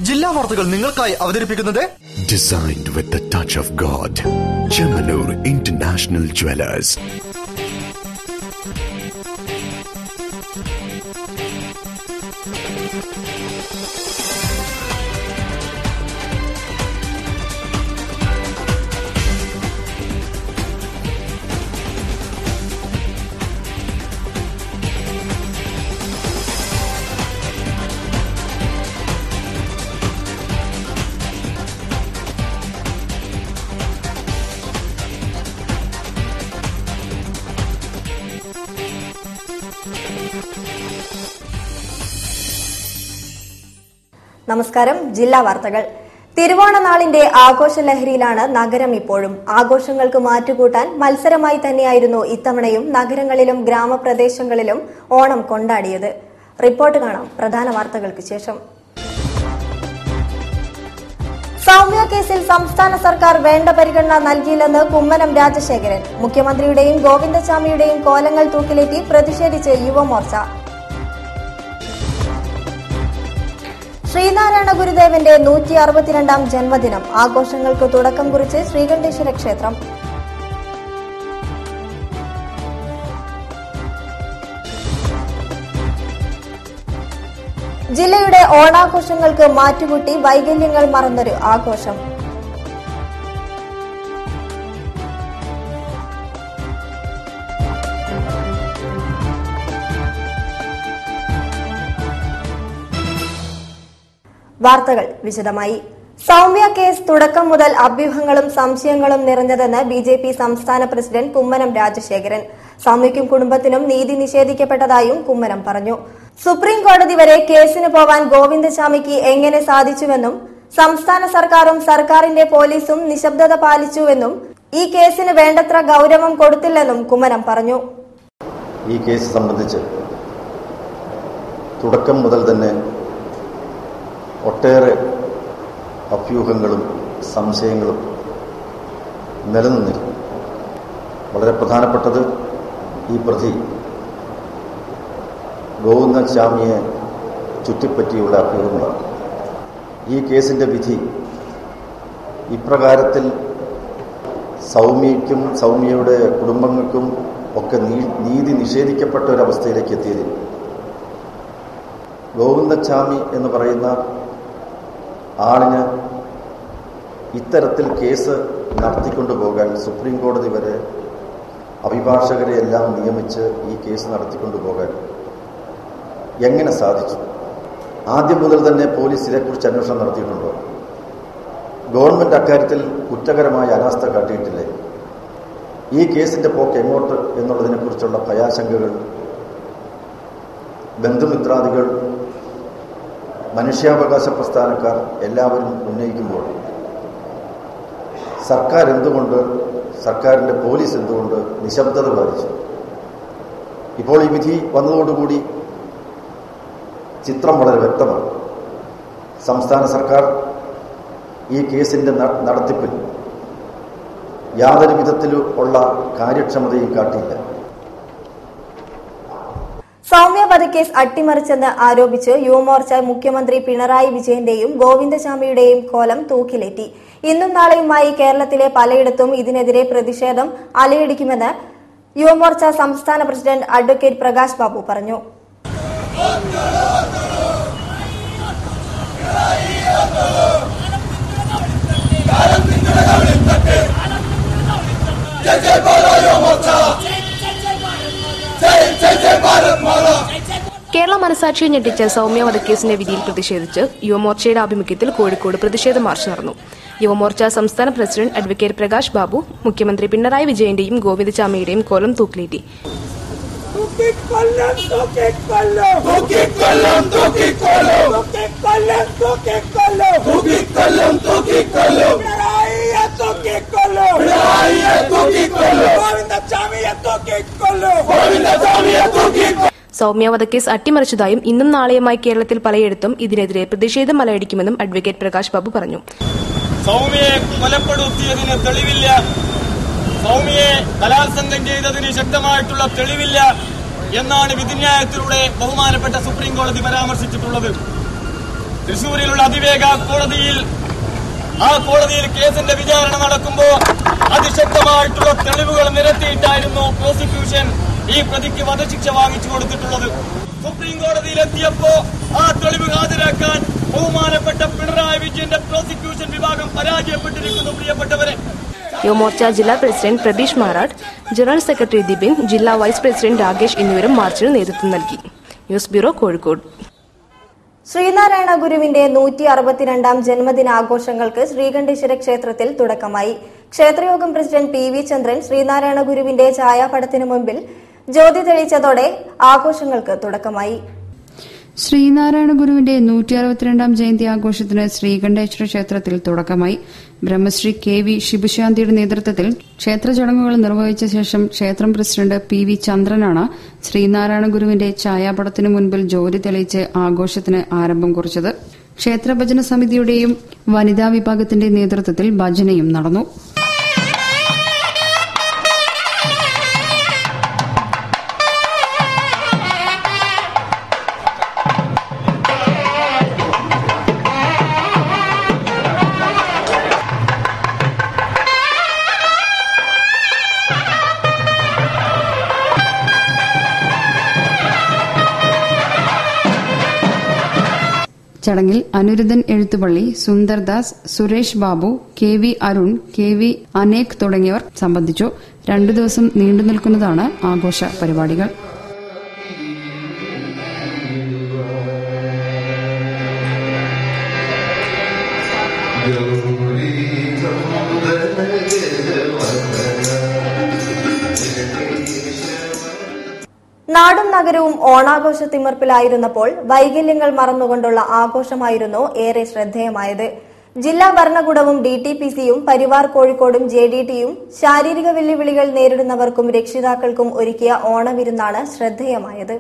ജില്ലാ വാർത്തകൾ നിങ്ങൾക്കായി അവതരിപ്പിക്കുന്നത് Designed with the touch of God. Chemanur International Jewelers. നമസ്കാരം. ജില്ലാ വാർത്തകൾ. തിരുവോണനാളിന്റെ ആഘോഷലഹരിയിലാണ് നഗരം ഇപ്പോഴും. ആഘോഷങ്ങൾക്ക് മാറ്റുകൂട്ടാൻ മത്സരമായി തന്നെയായിരുന്നു ഇത്തവണയും നഗരങ്ങളിലും ഗ്രാമപ്രദേശങ്ങളിലും ഓണം കൊണ്ടാടിയത്. റിപ്പോർട്ട് കാണാം പ്രധാന വാർത്തകൾക്ക് ശേഷം. സൗമ്യ കേസിൽ സംസ്ഥാന സർക്കാർ വേണ്ട പരിഗണന നൽകിയില്ലെന്ന് കുമ്മനം രാജശേഖരൻ. മുഖ്യമന്ത്രിയുടെയും ഗോവിന്ദസ്വാമിയുടെയും കോലങ്ങൾ തൂക്കിലേറ്റി പ്രതിഷേധിച്ച് യുവമോർച്ച. ശ്രീനാരായണ ഗുരുദേവന്റെ 162ാം ജന്മദിനം. ആഘോഷങ്ങൾക്ക് തുടക്കം കുറിച്ച് ശ്രീകണ്ഠേശ്വര ക്ഷേത്രം. ജില്ലയുടെ ഓണാഘോഷങ്ങൾക്ക് മാറ്റുകൂട്ടി വൈകല്യങ്ങൾ മറന്നൊരു ആഘോഷം. വാർത്തകൾ വിശദമായി. സൗമ്യ കേസ് തുടക്കം മുതൽ അഭ്യൂഹങ്ങളും സംശയങ്ങളും നിറഞ്ഞതെന്ന് ബിജെപി സംസ്ഥാന പ്രസിഡന്റ് കുമ്മനം രാജശേഖരൻ. സൗമ്യയ്ക്കും കുടുംബത്തിനും നീതി നിഷേധിക്കപ്പെട്ടതായും കുമ്മനം പറഞ്ഞു. സുപ്രീം കോടതി വരെ കേസിന് പോവാൻ ഗോവിന്ദസ്വാമിക്ക് എങ്ങനെ സാധിച്ചുവെന്നും സംസ്ഥാന സർക്കാരും സർക്കാരിന്റെ പോലീസും നിശബ്ദത പാലിച്ചുവെന്നും ഈ കേസിന് വേണ്ടത്ര ഗൌരവം കൊടുത്തില്ലെന്നും കുമ്മനം പറഞ്ഞു. ഈ കേസ് സംബന്ധിച്ച് തുടക്കം മുതൽ തന്നെ ഒട്ടേറെ അഭ്യൂഹങ്ങളും സംശയങ്ങളും നിലനിന്നിരുന്നു. വളരെ പ്രധാനപ്പെട്ടത് ഈ പ്രതി ഗോവിന്ദസ്വാമിയെ ചുറ്റിപ്പറ്റിയുള്ള അഭ്യൂഹങ്ങളാണ്. ഈ കേസിൻ്റെ വിധി ഇപ്രകാരത്തിൽ സൗമ്യയ്ക്കും സൗമ്യയുടെ കുടുംബങ്ങൾക്കും ഒക്കെ നീതി നിഷേധിക്കപ്പെട്ട ഒരവസ്ഥയിലേക്ക് എത്തിയത് ഗോവിന്ദസ്വാമി എന്ന് പറയുന്ന ആളിന് ഇത്തരത്തിൽ കേസ് നടത്തിക്കൊണ്ടുപോകാൻ സുപ്രീം കോടതി വരെ അഭിഭാഷകരെ എല്ലാം നിയമിച്ച് ഈ കേസ് നടത്തിക്കൊണ്ടുപോകാൻ എങ്ങനെ സാധിച്ചു? ആദ്യം മുതൽ തന്നെ പോലീസ് ഇതേക്കുറിച്ച് അന്വേഷണം നടത്തിയിട്ടുണ്ടോ? ഗവൺമെൻറ് അക്കാര്യത്തിൽ കുറ്റകരമായ അനാസ്ഥ കാട്ടിയിട്ടില്ലേ? ഈ കേസിൻ്റെ പോക്ക് എങ്ങോട്ട് എന്നുള്ളതിനെക്കുറിച്ചുള്ള ഭയാശങ്കകൾ ബന്ധുമിത്രാദികൾ, മനുഷ്യാവകാശ പ്രസ്ഥാനക്കാർ എല്ലാവരും ഉന്നയിക്കുമ്പോൾ സർക്കാർ എന്തുകൊണ്ട്, സർക്കാരിൻ്റെ പോലീസ് എന്തുകൊണ്ട് നിശബ്ദത പാലിച്ചു? ഇപ്പോൾ ഈ വിധി വന്നതോടുകൂടി ചിത്രം വളരെ വ്യക്തമാണ്. സംസ്ഥാന സർക്കാർ ഈ കേസിൻ്റെ നടത്തിപ്പിൽ യാതൊരു വിധത്തിലുള്ള കാര്യക്ഷമതയും കാട്ടിയില്ല. സൗമ്യ വധക്കേസ് അട്ടിമറിച്ചെന്ന് ആരോപിച്ച് യുവമോർച്ച മുഖ്യമന്ത്രി പിണറായി വിജയന്റെയും ഗോവിന്ദസ്വാമിയുടെയും കോലം തൂക്കിലേറ്റി. ഇന്നും നാളെയുമായി കേരളത്തിലെ പലയിടത്തും ഇതിനെതിരെ പ്രതിഷേധം അലയടിക്കുമെന്ന് യുവമോർച്ച സംസ്ഥാന പ്രസിഡന്റ് അഡ്വക്കേറ്റ് പ്രകാശ് ബാബു പറഞ്ഞു. കേരള മനസാക്ഷിയെ ഞെട്ടിച്ച സൗമ്യ വധക്കേസിന്റെ വിധിയിൽ പ്രതിഷേധിച്ച് യുവമോർച്ചയുടെ ആഭിമുഖ്യത്തിൽ കോഴിക്കോട് പ്രതിഷേധ മാർച്ച് നടന്നു. യുവമോർച്ച സംസ്ഥാന പ്രസിഡന്റ് അഡ്വക്കേറ്റ് പ്രകാശ് ബാബു മുഖ്യമന്ത്രി പിണറായി വിജയന്റെയും ഗോവിന്ദസ്വാമിയുടെയും കോലം തൂക്കിലേറ്റി. സൗമ്യ വധക്കേസ് അട്ടിമറിച്ചതായും ഇന്നും നാളെയുമായി കേരളത്തിൽ പലയിടത്തും ഇതിനെതിരെ പ്രതിഷേധം അലയടിക്കുമെന്നും അഡ്വക്കേറ്റ് പ്രകാശ് ബാബു പറഞ്ഞു. സൗമ്യയെ കൊലപ്പെടുത്തിയതിന് തെളിവില്ല, സൗമ്യയെ ബലാത്സംഗം ചെയ്തതിന് ശക്തമായിട്ടുള്ള തെളിവില്ല എന്നാണ് വിധിന്യായത്തിലൂടെ ബഹുമാനപ്പെട്ട സുപ്രീം കോടതി പരാമർശിച്ചിട്ടുള്ളത്. തൃശൂരിലുള്ള അതിവേഗ കോടതിയിൽ കേസിന്റെ വിചാരണ നടക്കുമ്പോൾ അതിശക്തമായിട്ടുള്ള തെളിവുകൾ നിരത്തിയിട്ടായിരുന്നു പ്രോസിക്യൂഷൻ ഈ പ്രതിക്ക് വധശിക്ഷ വാങ്ങിച്ചു കൊടുത്തിട്ടുള്ളത്. സുപ്രീം കോടതിയിലെത്തിയപ്പോ ആ തെളിവ് ഹാജരാക്കാൻ ബഹുമാനപ്പെട്ട പിണറായി വിജയന്റെ പ്രോസിക്യൂഷൻ വിഭാഗം പരാജയപ്പെട്ടിരിക്കുന്നു. പ്രിയപ്പെട്ടവരെ, യുവമോർച്ച ജില്ലാ president Pratheesh Marad, general secretary Dibin, ജില്ലാ വൈസ് പ്രസിഡന്റ് രാകേഷ് എന്നിവരും മാർച്ചിന് നേതൃത്വം നൽകി. News bureau, Kozhikode. ശ്രീനാരായണ ഗുരുവിന്റെ 162ാം ജന്മദിനാഘോഷങ്ങൾക്ക് ശ്രീകണ്ഠേശ്വര ക്ഷേത്രത്തിൽ തുടക്കമായി. ക്ഷേത്രയോഗം പ്രസിഡന്റ് PV ചന്ദ്രൻ ശ്രീനാരായണ ഗുരുവിന്റെ ഛായാപടത്തിനു മുൻപിൽ ജ്യോതി തെളിയിച്ചതോടെ ആഘോഷങ്ങൾക്ക് തുടക്കമായി. ശ്രീനാരായണ ഗുരുവിന്റെ 162ാം ജയന്തി ആഘോഷത്തിന് ശ്രീകണ്ഠേശ്വര ക്ഷേത്രത്തിൽ തുടക്കമായി. ബ്രഹ്മശ്രീ KV ശിബുശാന്തിയുടെ നേതൃത്വത്തിൽ ക്ഷേത്ര ചടങ്ങുകൾ നിർവഹിച്ച ശേഷം ക്ഷേത്രം പ്രസിഡന്റ് PV ചന്ദ്രനാണ് ശ്രീനാരായണ ഗുരുവിന്റെ ഛായാപടത്തിനു മുൻപിൽ ജ്യോതി തെളിയിച്ച് ആഘോഷത്തിന് ആരംഭം കുറിച്ചത്. ക്ഷേത്ര ഭജന സമിതിയുടെയും വനിതാ വിഭാഗത്തിന്റെ നേതൃത്വത്തിൽ ഭജനയും നടന്നു. ചടങ്ങിൽ അനിരുദ്ധൻ എഴുത്തുപള്ളി, സുന്ദർദാസ്, സുരേഷ് ബാബു, KV അരുൺ, KV അനേക് തുടങ്ങിയവർ സംബന്ധിച്ചു. 2 ദിവസം നീണ്ടുനിൽക്കുന്നതാണ് ആഘോഷ പരിപാടികൾ. നാടും നഗരവും ഓണാഘോഷ തിമിർപ്പിലായിരുന്നപ്പോൾ വൈകല്യങ്ങൾ മറന്നുകൊണ്ടുള്ള ആഘോഷമായിരുന്നു ഏറെ ശ്രദ്ധേയമായത്. ജില്ലാ ഭരണകൂടവും DTPCയും പരിവാർ കോഴിക്കോടും JDTയും ശാരീരിക വെല്ലുവിളികൾ നേരിടുന്നവർക്കും രക്ഷിതാക്കൾക്കും ഒരുക്കിയ ഓണവിരുന്നാണ് ശ്രദ്ധേയമായത്.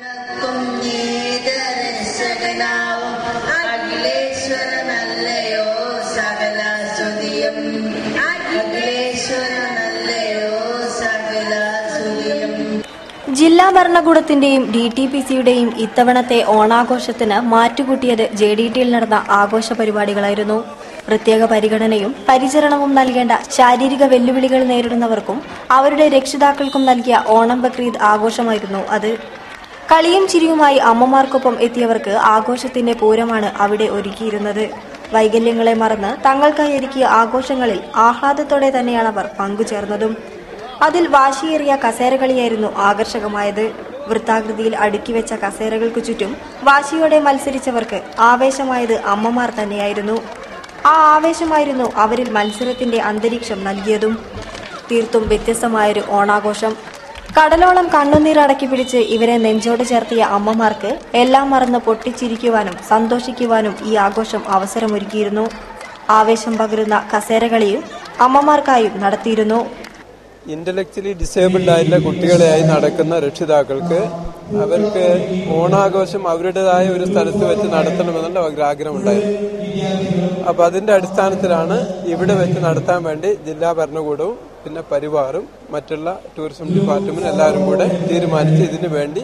ജില്ലാ ഭരണകൂടത്തിന്റെയും DTPCയുടെയും ഇത്തവണത്തെ ഓണാഘോഷത്തിന് മാറ്റുകൂട്ടിയത് JDTയിൽ നടന്ന ആഘോഷ പരിപാടികളായിരുന്നു. പ്രത്യേക പരിഗണനയും പരിചരണവും നൽകേണ്ട ശാരീരിക വെല്ലുവിളികൾ നേരിടുന്നവർക്കും അവരുടെ രക്ഷിതാക്കൾക്കും നൽകിയ ഓണം ബക്രീദ് ആഘോഷമായിരുന്നു അത്. കളിയും ചിരിയുമായി അമ്മമാർക്കൊപ്പം എത്തിയവർക്ക് ആഘോഷത്തിന്റെ പൂരമാണ് അവിടെ ഒരുക്കിയിരുന്നത്. വൈകല്യങ്ങളെ മറന്ന് തങ്ങൾക്കായി ഒരുക്കിയ ആഘോഷങ്ങളിൽ ആഹ്ലാദത്തോടെ തന്നെയാണ് അവർ പങ്കുചേർന്നതും. അതിൽ വാശിയേറിയ കസേരകളിയായിരുന്നു ആകർഷകമായത്. വൃത്താകൃതിയിൽ അടുക്കിവെച്ച കസേരകൾക്കു ചുറ്റും വാശിയോടെ മത്സരിച്ചവർക്ക് ആവേശമായത് അമ്മമാർ തന്നെയായിരുന്നു. ആ ആവേശമായിരുന്നു അവരിൽ മത്സരത്തിന്റെ അന്തരീക്ഷം നൽകിയതും. തീർത്തും വ്യത്യസ്തമായൊരു ഓണാഘോഷം. കടലോളം കണ്ണുനീർ അടക്കി പിടിച്ച് ഇവരെ നെഞ്ചോട് ചേർത്തിയ അമ്മമാർക്ക് എല്ലാം മറന്ന് പൊട്ടിച്ചിരിക്കുവാനും സന്തോഷിക്കുവാനും ഈ ആഘോഷം അവസരമൊരുക്കിയിരുന്നു. ആവേശം പകരുന്ന കസേരകളിയും അമ്മമാർക്കായും നടത്തിയിരുന്നു. ഇന്റലക്ച്വലി ഡിസേബിൾഡ് ആയിട്ടുള്ള കുട്ടികളെയായി നടക്കുന്ന രക്ഷിതാക്കൾക്ക് അവർക്ക് ഓണാഘോഷം അവരുടേതായ ഒരു സ്ഥലത്ത് വെച്ച് നടത്തണമെന്നുള്ള ആഗ്രഹമുണ്ടായിരുന്നു. അപ്പൊ അതിന്റെ അടിസ്ഥാനത്തിലാണ് ഇവിടെ വെച്ച് നടത്താൻ വേണ്ടി ജില്ലാ ഭരണകൂടവും പിന്നെ പരിവാറും മറ്റുള്ള ടൂറിസം ഡിപ്പാർട്ട്മെന്റും എല്ലാവരും കൂടെ തീരുമാനിച്ച് ഇതിനു വേണ്ടി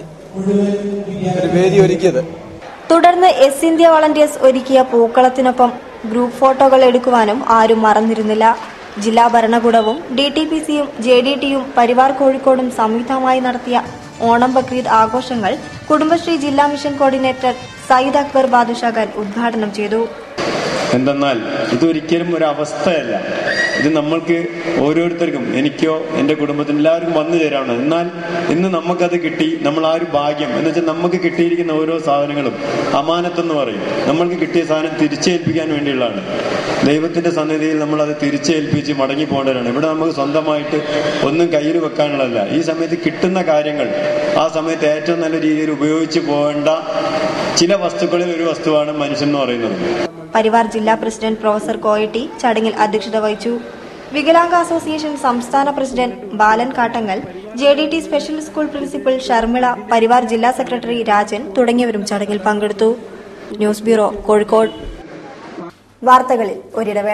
ഒരു വേദി ഒരുക്കിയത്. തുടർന്ന് ഇന്ത്യ വളണ്ടിയേഴ്സ് ഒരുക്കിയ പൂക്കളത്തിനൊപ്പം ഗ്രൂപ്പ് ഫോട്ടോകൾ എടുക്കുവാനും ആരും മറന്നിരുന്നില്ല. ജില്ലാ ഭരണകൂടവും DTPCയും JDTയും പരിവാർ കോഴിക്കോടും സംയുക്തമായി നടത്തിയ ഓണം ബക്രീദ് ആഘോഷങ്ങൾ കുടുംബശ്രീ ജില്ലാ മിഷൻ കോർഡിനേറ്റർ സയ്യിദ് അക്ബർ ബാദുഷാഖാൻ ഉദ്ഘാടനം ചെയ്തു. എന്തെന്നാൽ ഇതൊരിക്കലും ഒരു അവസ്ഥയല്ല. ഇത് നമ്മൾക്ക് ഓരോരുത്തർക്കും, എനിക്കോ എൻ്റെ കുടുംബത്തിന് എല്ലാവർക്കും വന്നു തരാണ്. എന്നാൽ ഇന്ന് നമുക്കത് കിട്ടി. നമ്മൾ ആ ഒരു ഭാഗ്യം എന്ന് വെച്ചാൽ നമുക്ക് കിട്ടിയിരിക്കുന്ന ഓരോ സാധനങ്ങളും അമാനത്തെന്ന് പറയും. നമ്മൾക്ക് കിട്ടിയ സാധനം തിരിച്ചേൽപ്പിക്കാൻ വേണ്ടിയുള്ളതാണ്. ദൈവത്തിന്റെ സന്നിധിയിൽ നമ്മൾ അത് തിരിച്ചേൽപ്പിച്ച് മടങ്ങി പോകേണ്ടവരാണ്. ഇവിടെ നമുക്ക് സ്വന്തമായിട്ട് ഒന്നും കയ്യിൽ വെക്കാനുള്ളതല്ല. ഈ സമയത്ത് കിട്ടുന്ന കാര്യങ്ങൾ ആ സമയത്ത് ഏറ്റവും നല്ല രീതിയിൽ ഉപയോഗിച്ച് പോകേണ്ട ചില വസ്തുക്കളിൽ ഒരു വസ്തുവാണ് മനുഷ്യൻ എന്ന് പറയുന്നത്. പരിവാർ ജില്ലാ പ്രസിഡന്റ് പ്രൊഫസർ കോയട്ടി ചടങ്ങിൽ അധ്യക്ഷത വഹിച്ചു. വികലാംഗ അസോസിയേഷൻ സംസ്ഥാന president Balan Kattangal, JDT special school principal Sharmila, Parivar ജില്ലാ സെക്രട്ടറി രാജൻ തുടങ്ങിയവരും ചടങ്ങിൽ പങ്കെടുത്തു. News bureau, Kozhikode. വാർത്തകളിൽ ഒരിടവേള.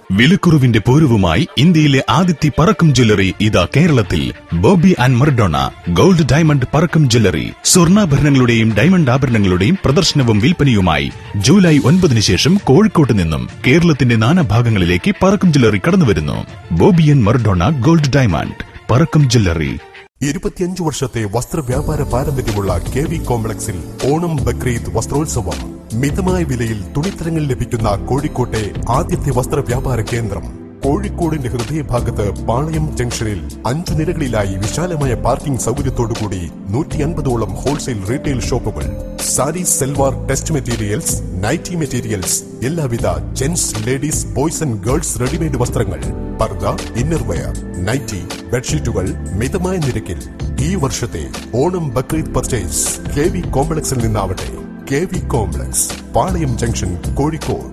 വിലക്കുറവിന്റെ പൂരവുമായി ഇന്ത്യയിലെ ആദ്യത്തെ പറക്കം ജ്വല്ലറി ഇതാ കേരളത്തിൽ. Bobby and Marodona gold diamond Parakkam jewellery. സ്വർണ്ണാഭരണങ്ങളുടെയും ഡയമണ്ട് ആഭരണങ്ങളുടെയും പ്രദർശനവും വിൽപ്പനയുമായി ജൂലൈ 9 ശേഷം കോഴിക്കോട്ട് നിന്നും കേരളത്തിന്റെ നാനാഭാഗങ്ങളിലേക്ക് പറക്കം ജ്വല്ലറി കടന്നുവരുന്നു. Bobby and Marodona gold diamond Parakkam jewellery. 25 വർഷത്തെ വസ്ത്രവ്യാപാര പാരമ്പര്യമുള്ള KV കോംപ്ലക്സിൽ ഓണം ബക്രീദ് വസ്ത്രോത്സവം. മിതമായ വിലയിൽ തുണിത്തരങ്ങൾ ലഭിക്കുന്ന കോഴിക്കോട്ടെ ആദ്യത്തെ വസ്ത്രവ്യാപാര കേന്ദ്രം. കോഴിക്കോടിന്റെ ഹൃദയഭാഗത്ത് പാളയം ജംഗ്ഷനിൽ 5 നിലകളിലായി വിശാലമായ പാർക്കിംഗ് സൗകര്യത്തോടുകൂടി 150ഓളം ഹോൾസെയിൽ റീറ്റെയിൽ ഷോപ്പുകൾ. സാരീസ്, സെൽവാർ, ടെസ്റ്റ് മെറ്റീരിയൽസ്, നൈറ്റി മെറ്റീരിയൽസ്, എല്ലാവിധ gents, ladies, boys and girls readymade വസ്ത്രങ്ങൾ, പർദ, ഇന്നർവെയർ, നൈറ്റി, ബെഡ്ഷീറ്റുകൾ മിതമായ നിരക്കിൽ. ഈ വർഷത്തെ ഓണം ബക്രീദ് പർച്ചേസ് KV കോംപ്ലക്സിൽ നിന്നാവട്ടെ. KV complex, Palayam junction, Kozhikode.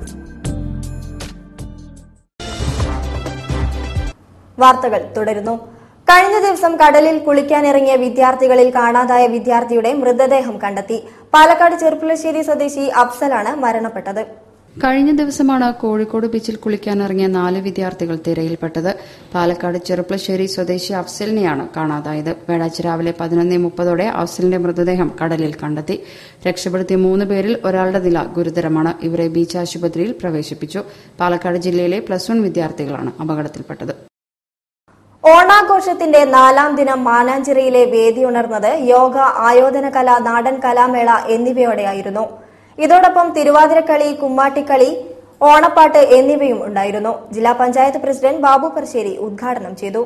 വാർത്തകൾ തുടരുന്നു. കഴിഞ്ഞ ദിവസം കടലിൽ കുളിക്കാനിറങ്ങിയ വിദ്യാർത്ഥികളിൽ കാണാതായ വിദ്യാർത്ഥിയുടെ മൃതദേഹം കണ്ടെത്തി. പാലക്കാട് ചെറുപ്പുളശ്ശേരി സ്വദേശി അഫ്സലാണ് മരണപ്പെട്ടത്. കഴിഞ്ഞ ദിവസമാണ് കോഴിക്കോട് ബീച്ചിൽ കുളിക്കാനിറങ്ങിയ 4 വിദ്യാർത്ഥികൾ തിരയിൽപ്പെട്ടത്. പാലക്കാട് ചെറുപ്പുളശ്ശേരി സ്വദേശി അഫ്സലിനെയാണ് കാണാതായത്. വ്യാഴാഴ്ച രാവിലെ 11:30 അഫ്സലിന്റെ മൃതദേഹം കടലിൽ കണ്ടെത്തി. രക്ഷപ്പെടുത്തിയ 3 പേരിൽ ഒരാളുടെ നില ഗുരുതരമാണ്. ഇവരെ ബീച്ച് ആശുപത്രിയിൽ പ്രവേശിപ്പിച്ചു. പാലക്കാട് ജില്ലയിലെ +1 വിദ്യാർത്ഥികളാണ് അപകടത്തിൽപ്പെട്ടത്. ഓണാഘോഷത്തിന്റെ 4ാം ദിനം മാനാഞ്ചിറയിലെ വേദി ഉണർന്നത് യോഗ, ആയോധന കല, നാടൻ കലാമേള എന്നിവയോടെയായിരുന്നു. ഇതോടൊപ്പം തിരുവാതിരക്കളി, കുമ്മാട്ടിക്കളി, ഓണപ്പാട്ട് എന്നിവയും ഉണ്ടായിരുന്നു. ജില്ലാ പഞ്ചായത്ത് പ്രസിഡന്റ് ബാബു പറശ്ശേരി ഉദ്ഘാടനം ചെയ്തു.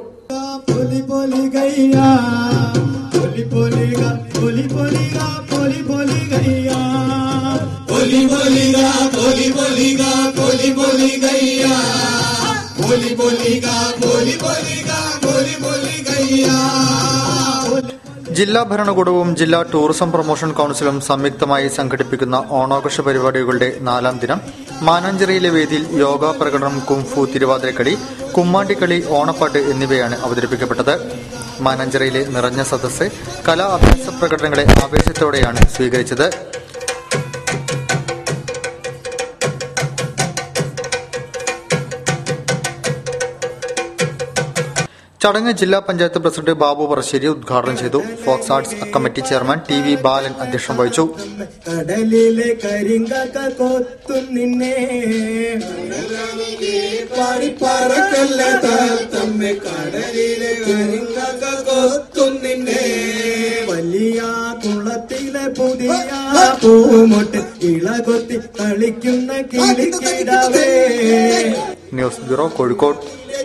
ജില്ലാ ഭരണകൂടവും ജില്ലാ ടൂറിസം പ്രൊമോഷൻ കൌൺസിലും സംയുക്തമായി സംഘടിപ്പിക്കുന്ന ഓണാഘോഷ പരിപാടികളുടെ 4ാം ദിനം മാനാഞ്ചിറയിലെ വേദിയിൽ യോഗ പ്രകടനം, കുംഫു, തിരുവാതിരക്കളി, കുമ്മാട്ടിക്കളി, ഓണപ്പാട്ട് എന്നിവയാണ് അവതരിപ്പിക്കപ്പെട്ടത്. മാനാഞ്ചിറയിലെ നിറഞ്ഞ സദസ്സ് കലാ അഭ്യാസ പ്രകടനങ്ങളെ ആവേശത്തോടെയാണ് സ്വീകരിച്ചത്. ചടങ്ങ് ജില്ലാ പഞ്ചായത്ത് പ്രസിഡന്റ് ബാബു പറശ്ശേരി ഉദ്ഘാടനം ചെയ്തു. Folks arts committee chairman TV Balan അധ്യക്ഷം വഹിച്ചു. വലിയ കുളത്തിലെ പുതിയ പൂമൊട്ട് ഇളകൊത്തി കളിക്കുന്ന കിളിക്കിടവേ. News bureau, Kozhikode.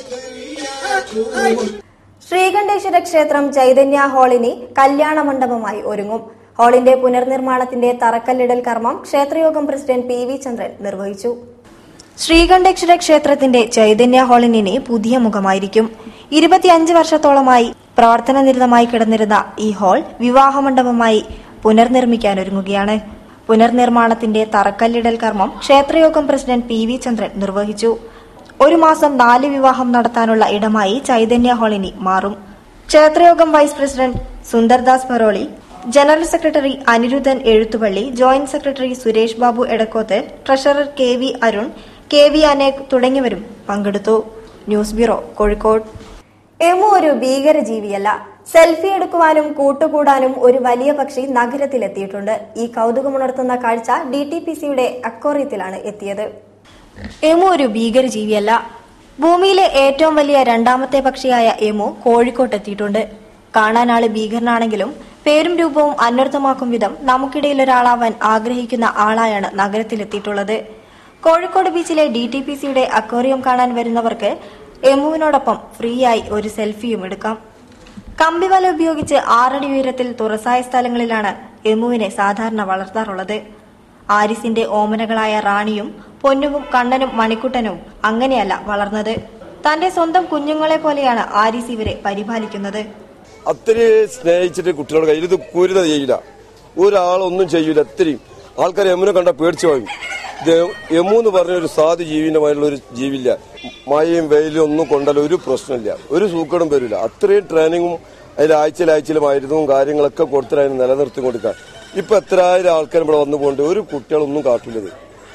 ശ്രീകണ്ഠേശ്വര ക്ഷേത്രം ചൈതന്യ ഹാളിനി കല്യാണ മണ്ഡപമായി ഒരുങ്ങും. ഹാളിന്റെ പുനർനിർമ്മാണത്തിന്റെ തറക്കല്ലിടൽ കർമ്മം ക്ഷേത്രയോഗം പ്രസിഡന്റ് PV ചന്ദ്രൻ നിർവഹിച്ചു. ശ്രീകണ്ഠേശ്വര ക്ഷേത്രത്തിന്റെ ചൈതന്യ ഹാളിനി പുതിയ മുഖമായിരിക്കും. 25 വർഷത്തോളമായി പ്രവർത്തനനിരതമായി കിടന്നിരുന്ന ഈ ഹാൾ വിവാഹമണ്ഡപമായി പുനർനിർമ്മിക്കാനൊരുങ്ങുകയാണ്. പുനർനിർമ്മാണത്തിന്റെ തറക്കല്ലിടൽ കർമ്മം ക്ഷേത്രയോഗം പ്രസിഡന്റ് PV ചന്ദ്രൻ നിർവഹിച്ചു. 1 മാസം 4 വിവാഹം നടത്താനുള്ള ഇടമായി ചൈതന്യ ഹാളിനി മാറും. ക്ഷേത്രയോഗം vice president Sundardas Paroli, general secretary Aniruddhan Ezhuthupalli, joint secretary Suresh Babu Edakkoth, treasurer KV Arun, KV Anek തുടങ്ങിയവരും പങ്കെടുത്തു. News bureau, Kozhikode. എമു ഒരു ഭീകരജീവിയല്ല. സെൽഫി എടുക്കുവാനും കൂട്ടുകൂടാനും ഒരു വലിയ പക്ഷി നഗരത്തിലെത്തിയിട്ടുണ്ട്. ഈ കൗതുകമുണർത്തുന്ന കാഴ്ച DTPCയുടെ അക്വേറിയത്തിലാണ് എത്തിയത്. എമു ഒരു ഭീകരജീവിയല്ല. ഭൂമിയിലെ ഏറ്റവും വലിയ 2ാമത്തെ പക്ഷിയായ എമു കോഴിക്കോട്ടെത്തിയിട്ടുണ്ട്. കാണാനാള് ഭീകരനാണെങ്കിലും പേരും രൂപവും അന്വർത്ഥമാക്കും വിധം നമുക്കിടയിൽ ഒരാളാവാൻ ആഗ്രഹിക്കുന്ന ആളായാണ് നഗരത്തിലെത്തിയിട്ടുള്ളത്. കോഴിക്കോട് ബീച്ചിലെ DTPCയുടെ അക്വേറിയം കാണാൻ വരുന്നവർക്ക് എമുവിനോടൊപ്പം ഫ്രീ ആയി ഒരു സെൽഫിയും എടുക്കാം. കമ്പിവല ഉപയോഗിച്ച് 6 അടി ഉയരത്തിൽ തുറസായ സ്ഥലങ്ങളിലാണ് എമുവിനെ സാധാരണ വളർത്താറുള്ളത്. ആരിസിന്റെ ഓമനകളായ റാണിയും പൊന്നുവും കണ്ണനും മണിക്കുട്ടനും അങ്ങനെയല്ല വളർന്നത്. തന്റെ സ്വന്തം കുഞ്ഞുങ്ങളെ പോലെയാണ് ആരിസ് ഇവരെ പരിപാലിക്കുന്നത്. അത്രയും സ്നേഹിച്ചിട്ട് കുട്ടികളുടെ കയ്യിൽ ഇത് കുരുത ചെയ്യില്ല, ഒരാളൊന്നും ചെയ്യൂല. അത്രയും ആൾക്കാർ യമുനെ കണ്ട പേടിച്ചു പോയി. യമു എന്ന് പറഞ്ഞ ഒരു സാധു ജീവിതമായിട്ടുള്ള ഒരു ജീവില്ല. മഴയും വെയിലും ഒന്നും കൊണ്ടാലും ഒരു പ്രശ്നമില്ല, ഒരു സൂക്കേടും വരില്ല. അത്രയും ട്രെയിനിങ്ങും അതിൽ ആഴ്ചയിൽ മരുന്നും കാര്യങ്ങളൊക്കെ കൊടുത്തിട്ട് അതിന് നിലനിർത്തി കൊടുക്കാൻ. ഇപ്പൊ എത്രായിരം ആൾക്കാർ ഇവിടെ വന്നു പോകേണ്ട ഒരു കുട്ടികളൊന്നും കാട്ടില്ലത്.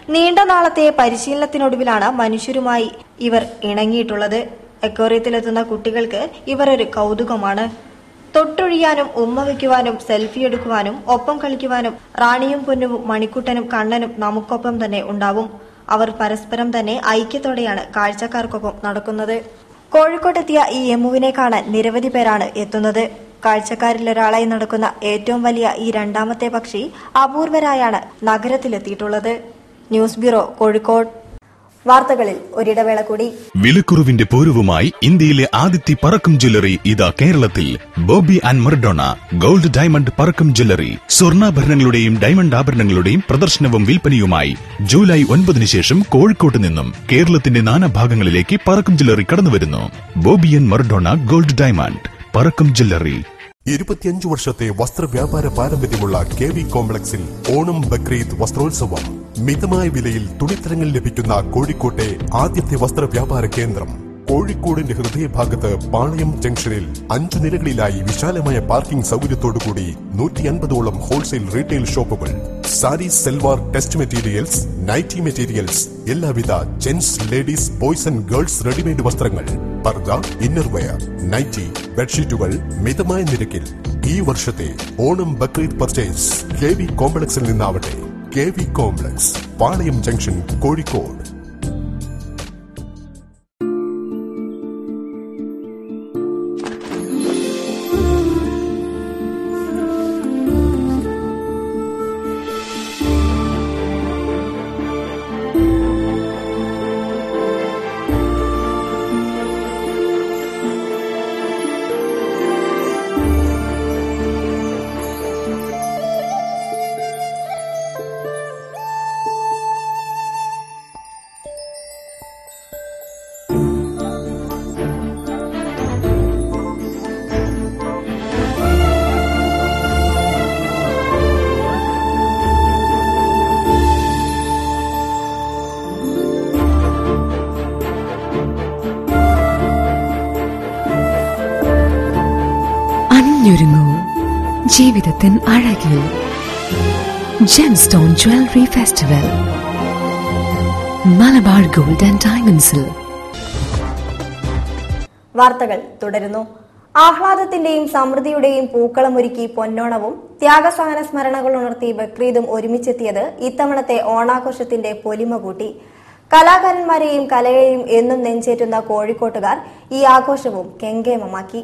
നീണ്ട നാളത്തെ പരിശീലനത്തിനൊടുവിലാണ് മനുഷ്യരുമായി ഇവർ ഇണങ്ങിയിട്ടുള്ളത്. അക്വേറിയത്തിലെത്തുന്ന കുട്ടികൾക്ക് ഇവർ ഒരു കൗതുകമാണ്. തൊട്ടൊഴിയാനും ഉമ്മ വയ്ക്കുവാനും സെൽഫി എടുക്കുവാനും ഒപ്പം കളിക്കുവാനും റാണിയും പൊന്നുവും മണിക്കുട്ടനും കണ്ണനും നമുക്കൊപ്പം തന്നെ ഉണ്ടാവും. അവർ പരസ്പരം തന്നെ ഐക്യത്തോടെയാണ് കാഴ്ചക്കാർക്കൊപ്പം നടക്കുന്നത്. കോഴിക്കോട്ടെത്തിയ ഈ എമ്മുവിനെ കാണാൻ നിരവധി പേരാണ് എത്തുന്നത്. കാഴ്ചക്കാരിലൊരാളായി നടക്കുന്ന ഏറ്റവും വലിയ ഈ രണ്ടാമത്തെ പക്ഷി അപൂർവരായാണ് നഗരത്തിലെത്തിയിട്ടുള്ളത്. News bureau, Kozhikode. വാർത്തകളിൽ ഒരിടവേള കൂടി. വിലക്കുറവിന്റെ പൂരവുമായി ഇന്ത്യയിലെ ആദ്യത്തെ പറക്കം ജ്വല്ലറി ഇതാ കേരളത്തിൽ. Bobby and Marodona gold diamond Parakkam jewellery. സ്വർണ്ണാഭരണങ്ങളുടെയും ഡയമണ്ട് ആഭരണങ്ങളുടെയും പ്രദർശനവും വിൽപ്പനയുമായി ജൂലൈ 9 ശേഷം കോഴിക്കോട്ട് നിന്നും കേരളത്തിന്റെ നാനാഭാഗങ്ങളിലേക്ക് പറക്കം ജ്വല്ലറി കടന്നുവരുന്നു. Bobby and Marodona gold diamond Parakkam jewellery. 25 വർഷത്തെ വസ്ത്രവ്യാപാര പാരമ്പര്യമുള്ള KV കോംപ്ലക്സിൽ ഓണം ബക്രീദ് വസ്ത്രോത്സവം. മിതമായ വിലയിൽ തുണിത്തരങ്ങൾ ലഭിക്കുന്ന കോഴിക്കോട്ടെ ആദ്യത്തെ വസ്ത്രവ്യാപാര കേന്ദ്രം. കോഴിക്കോടിന്റെ ഹൃദയഭാഗത്ത് പാളയം ജംഗ്ഷനിൽ 5 നിലകളിലായി വിശാലമായ പാർക്കിംഗ് സൗകര്യത്തോടുകൂടി 150ഓളം ഹോൾസെയിൽ റീറ്റെയിൽ ഷോപ്പുകൾ. സാരീസ്, സെൽവാർ, ടെസ്റ്റ് മെറ്റീരിയൽസ്, നൈറ്റി മെറ്റീരിയൽസ്, എല്ലാവിധ gents, ladies, boys and girls readymade വസ്ത്രങ്ങൾ, പർദ, ഇന്നർവെയർ, നൈറ്റി, ബെഡ്ഷീറ്റുകൾ മിതമായ നിരക്കിൽ. ഈ വർഷത്തെ ഓണം ബക്രീദ് പർച്ചേസ് KV കോംപ്ലക്സിൽ നിന്നാവട്ടെ. KV complex, Palayam junction, Kozhikode. ഒരുങ്ങൂ ജീവിതത്തിൻ അഴകിൽ. Gemstone jewellery festival, Malabar gold and ഡയമണ്ട്സിൽ. വാർത്തകൾ തുടരുന്നു. ആഹ്ലാദത്തിന്റെയും സമൃദ്ധിയുടെയും പൂക്കളമൊരുക്കി പൊന്നോണവും ത്യാഗസഹന സ്മരണകൾ ഉണർത്തി ബക്രീദും ഒരുമിച്ചെത്തിയത് ഇത്തവണത്തെ ഓണാഘോഷത്തിന്റെ പൊലിമ കൂട്ടി. കലാകാരന്മാരെയും കലയെയും എന്നും നെഞ്ചേറ്റുന്ന കോഴിക്കോട്ടുകാർ ഈ ആഘോഷവും കെങ്കേമമാക്കി.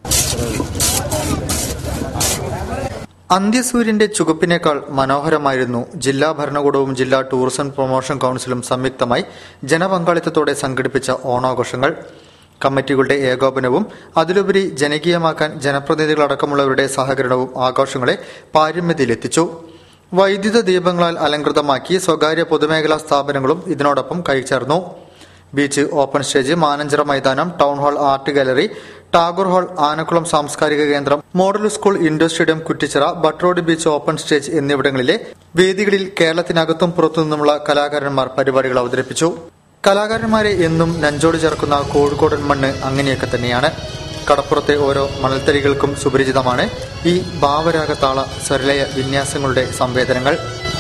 അന്ത്യസൂര്യന്റെ ചുവപ്പിനേക്കാൾ മനോഹരമായിരുന്നു ജില്ലാ ഭരണകൂടവും ജില്ലാ ടൂറിസം പ്രൊമോഷൻ കൌൺസിലും സംയുക്തമായി ജനപങ്കാളിത്തത്തോടെ സംഘടിപ്പിച്ച ഓണാഘോഷങ്ങൾ. കമ്മിറ്റികളുടെ ഏകോപനവും അതിലുപരി ജനകീയമാക്കാൻ ജനപ്രതിനിധികളടക്കമുള്ളവരുടെ സഹകരണവും ആഘോഷങ്ങളെ പാരമ്യതയിലെത്തിച്ചു. വൈദ്യുത ദീപങ്ങളാൽ അലങ്കൃതമാക്കി സ്വകാര്യ പൊതുമേഖലാ സ്ഥാപനങ്ങളും ഇതിനോടൊപ്പം കൈചേർന്നു. ബീച്ച്, ഓപ്പൺ സ്റ്റേജ്, മാനഞ്ചിറ മൈതാനം, town hall, art gallery, Tagore hall, Anakkulam സാംസ്കാരിക കേന്ദ്രം, model school, indoor stadium, Kuttichira, Butt road beach, open stage എന്നിവിടങ്ങളിലെ വേദികളിൽ കേരളത്തിനകത്തും പുറത്തുനിന്നുമുള്ള കലാകാരന്മാർ പരിപാടികൾ അവതരിപ്പിച്ചു. കലാകാരന്മാരെ എന്നും നെഞ്ചോട് ചേർക്കുന്ന കോഴിക്കോടൻ മണ്ണ് അങ്ങനെയൊക്കെ തന്നെയാണ്. കടപ്പുറത്തെ ഓരോ മണൽത്തരികൾക്കും സുപരിചിതമാണ് ഈ ഭാവരാഗതാള സ്വരലയ വിന്യാസങ്ങളുടെ സംവേദനങ്ങൾ.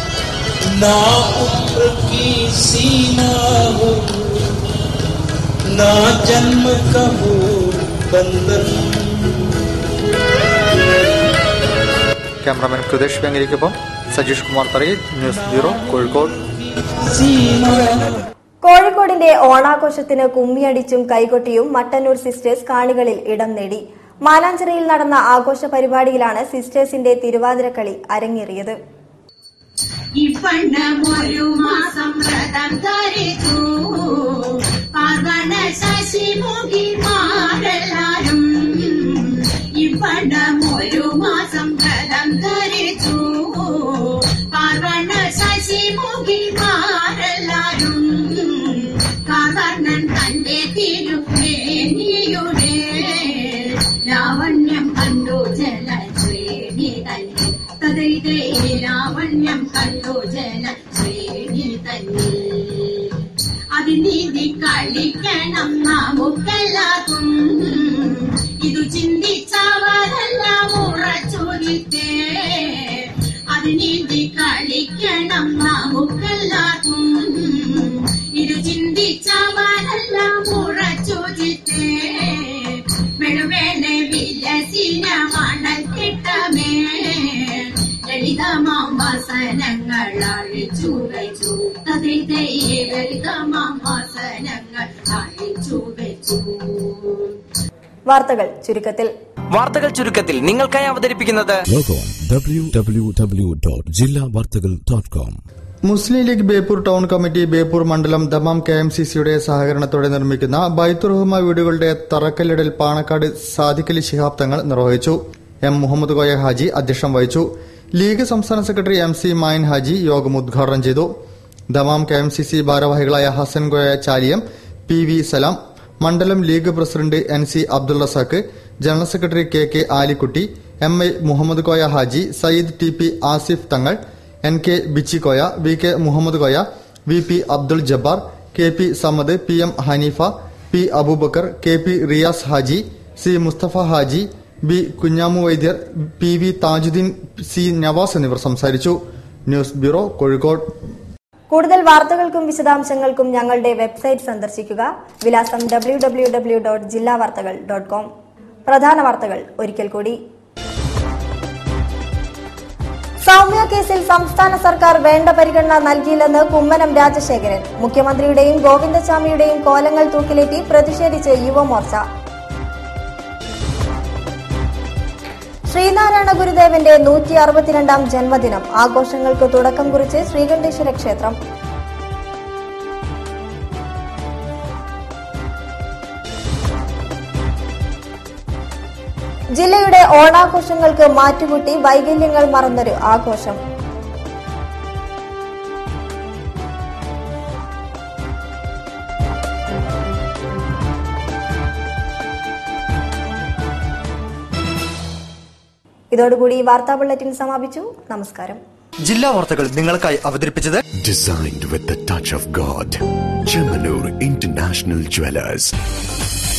ക്യാമറാമാൻ കൃതേഷ് വെങ്ങരിക്കൊപ്പം സജീഷ് കുമാർ തറയിൽ, ന്യൂസ് ബ്യൂറോ, കോഴിക്കോട്. കോഴിക്കോടിന്റെ ഓണാഘോഷത്തിന് കുമ്മിയടിച്ചും കൈകൊട്ടിയും മട്ടന്നൂർ സിസ്റ്റേഴ്സ് കാണികളിൽ ഇടം നേടി. മാനാഞ്ചിറയിൽ നടന്ന ആഘോഷ പരിപാടിയിലാണ് സിസ്റ്റേഴ്സിന്റെ തിരുവാതിരക്കളി അരങ്ങേറിയത്. ഇപ്പണ്ടമൊരു മാസം വ്രതം ധരിച്ചു പാർവണ ശശിമുഖിമാരെല്ലാരും. ഇപ്പണ്ടമൊരു മാസം വ്രതം ധരിച്ചു പാർവണ ശശിമുഖിമാരെല്ലാരും. കാർവർണ്ണൻ തന്റെ തിരുമേനിയുടെ ലാവണ്യം കണ്ടു ജലശ്രേണി തന്നെ. തതൈതേ ലാവണ്യം കണ്ടു ജലശ്രേണി തന്നെ. അതിനീതി കളിക്കണം നമുക്കെല്ലാവർക്കും. ഇതു ചിന്തിച്ചവരെല്ലാം ഉറച്ചൊരിത്തേ. അതിനീതി കളിക്കണം നമുക്കെല്ലാവർക്കും. ലളിതമാസനങ്ങൾ അഴിച്ചു വെച്ചു. വാർത്തകൾ ചുരുക്കത്തിൽ നിങ്ങൾക്കായി അവതരിപ്പിക്കുന്നത് www.jillavartagal.com. Muslim League Beypore town committee Beypore മണ്ഡലം ദമാം KMCCയുടെ സഹകരണത്തോടെ നിർമ്മിക്കുന്ന ബൈത്തുറഹ്മ വീടുകളുടെ തറക്കല്ലിടൽ പാണക്കാട് സാദിഖലി ശിഹാബ് തങ്ങൾ നിർവഹിച്ചു. എം മുഹമ്മദ് കോയ ഹാജി അധ്യക്ഷം വഹിച്ചു. ലീഗ് സംസ്ഥാന സെക്രട്ടറി MC മായൻ ഹാജി യോഗം ഉദ്ഘാടനം ചെയ്തു. ദമാം KMCC ഭാരവാഹികളായ ഹസൻ കോയ ചാലിയം, PV സലാം, മണ്ഡലം league president NC Abdul Razak, general secretary KK Alikutty, MI Muhammad Koya Haji, Sayyid TP Asif Thangal, NK Bichikoya, VK Muhammad Koya, VP Abdul Jabbar, KP Samad, PM Haneefa, P Abubakar, KP Riyas Haji, C Mustafa Haji, B Kunhamu വൈദ്യർ, PV താജുദ്ദീൻ, C നവാസ് എന്നിവർ സംസാരിച്ചു. News bureau, Kozhikode. കൂടുതൽ വാർത്തകൾക്കും വിശദാംശങ്ങൾക്കും ഞങ്ങളുടെ വെബ്സൈറ്റ് സന്ദർശിക്കുക. വിലാസം www.jillavartagal.com. പ്രധാന വാർത്തകൾ ഒരിക്കൽ കൂടി. സൗമ്യ കേസിൽ സംസ്ഥാന സർക്കാർ വേണ്ട പരിഗണന നൽകിയില്ലെന്ന് കുമ്മനം രാജശേഖരൻ. മുഖ്യമന്ത്രിയുടെയും ഗോവിന്ദസ്വാമിയുടെയും കോലങ്ങൾ തൂക്കിലേറ്റി പ്രതിഷേധിച്ച് യുവമോർച്ച. ശ്രീനാരായണ ഗുരുദേവന്റെ 162ാം ജന്മദിനം ആഘോഷങ്ങൾക്ക് തുടക്കം കുറിച്ച് ശ്രീകണ്ഠേശ്വര ക്ഷേത്രം. ജില്ലയുടെ ഓണാഘോഷങ്ങൾക്ക് മാറ്റുകൂട്ടി വൈകല്യങ്ങൾ മറന്നൊരു ആഘോഷം. ഇതോടുകൂടി വാർത്താ ബുള്ളറ്റിൻ സമാപിച്ചു. നമസ്കാരം. ജില്ലാ വാർത്തകൾ നിങ്ങൾക്കായി അവതരിപ്പിച്ചത് Designed with the touch of God. Chemanur International Jewelers.